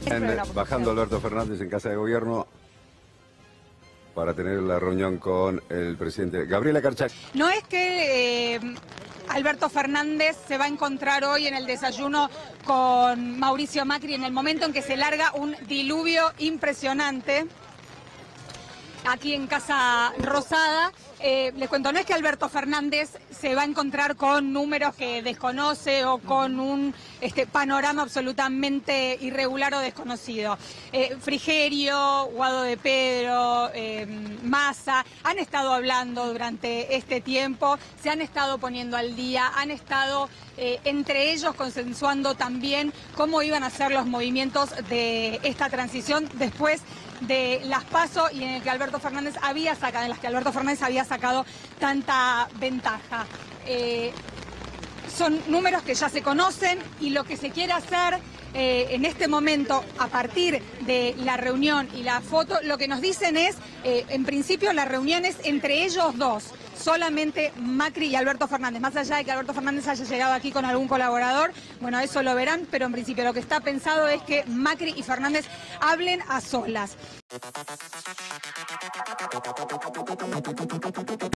Bajando Alberto Fernández en Casa de Gobierno para tener la reunión con el presidente. Gabriela Carchak. No es que Alberto Fernández se va a encontrar hoy en el desayuno con Mauricio Macri en el momento en que se larga un diluvio impresionante aquí en Casa Rosada. Les cuento, no es que Alberto Fernández se va a encontrar con números que desconoce o con un panorama absolutamente irregular o desconocido. Frigerio, Guado de Pedro, Massa, han estado hablando durante este tiempo, se han estado poniendo al día, han estado entre ellos consensuando también cómo iban a ser los movimientos de esta transición después de las PASO y en el que Alberto Fernández había sacado tanta ventaja. Son números que ya se conocen y lo que se quiere hacer en este momento, a partir de la reunión y la foto, lo que nos dicen es, en principio, la reunión es entre ellos dos, solamente Macri y Alberto Fernández. Más allá de que Alberto Fernández haya llegado aquí con algún colaborador, bueno, eso lo verán, pero en principio lo que está pensado es que Macri y Fernández hablen a solas.